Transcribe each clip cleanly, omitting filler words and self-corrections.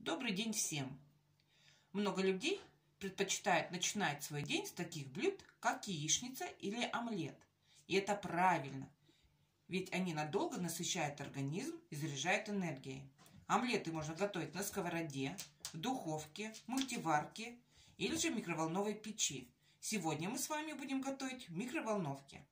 Добрый день всем! Много людей предпочитают начинать свой день с таких блюд, как яичница или омлет. И это правильно, ведь они надолго насыщают организм и заряжают энергией. Омлеты можно готовить на сковороде, в духовке, мультиварке или же в микроволновой печи. Сегодня мы с вами будем готовить в микроволновке.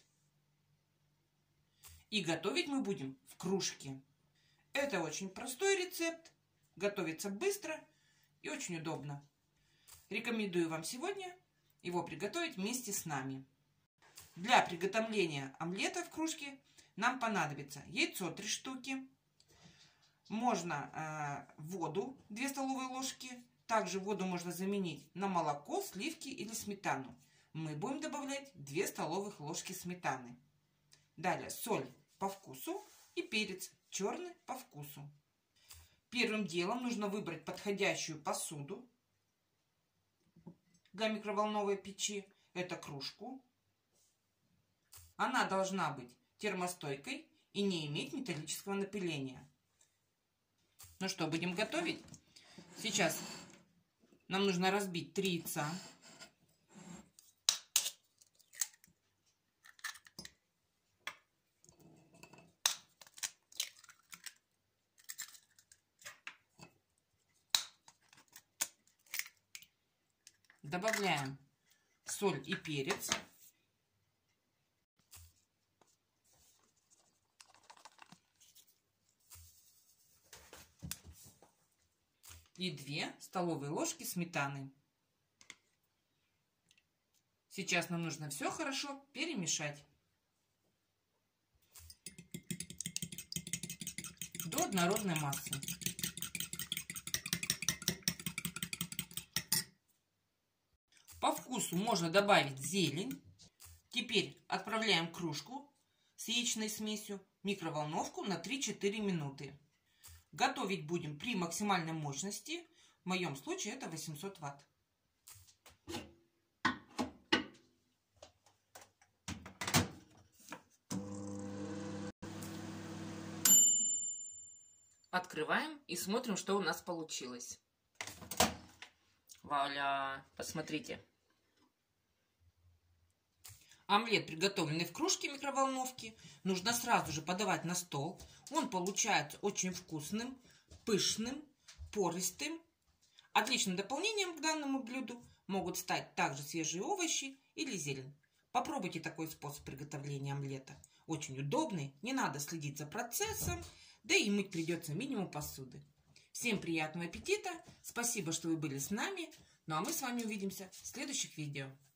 И готовить мы будем в кружке. Это очень простой рецепт, готовится быстро и очень удобно. Рекомендую вам сегодня его приготовить вместе с нами. Для приготовления омлета в кружке нам понадобится яйцо 3 штуки, можно воду 2 столовые ложки, также воду можно заменить на молоко, сливки или сметану. Мы будем добавлять 2 столовых ложки сметаны. Далее соль по вкусу и перец черный по вкусу. Первым делом нужно выбрать подходящую посуду для микроволновой печи. Это кружку. Она должна быть термостойкой и не иметь металлического напыления. Ну что, будем готовить? Сейчас нам нужно разбить 3 яйца. Добавляем соль и перец. И 2 столовые ложки сметаны. Сейчас нам нужно все хорошо перемешать до однородной массы. По вкусу можно добавить зелень. Теперь отправляем кружку с яичной смесью в микроволновку на 3-4 минуты. Готовить будем при максимальной мощности. В моем случае это 800 Вт. Открываем и смотрим, что у нас получилось. Вуаля! Посмотрите. Омлет, приготовленный в кружке микроволновки, нужно сразу же подавать на стол. Он получается очень вкусным, пышным, пористым. Отличным дополнением к данному блюду могут стать также свежие овощи или зелень. Попробуйте такой способ приготовления омлета. Очень удобный, не надо следить за процессом, да и мыть придется минимум посуды. Всем приятного аппетита, спасибо, что вы были с нами, ну а мы с вами увидимся в следующих видео.